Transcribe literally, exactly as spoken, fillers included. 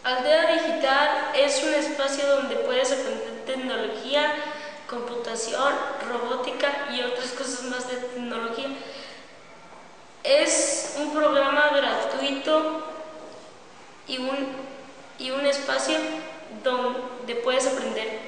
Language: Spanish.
Aldea Digital es un espacio donde puedes aprender tecnología, computación, robótica y otras cosas más de tecnología. Es un programa gratuito y un, y un espacio donde puedes aprender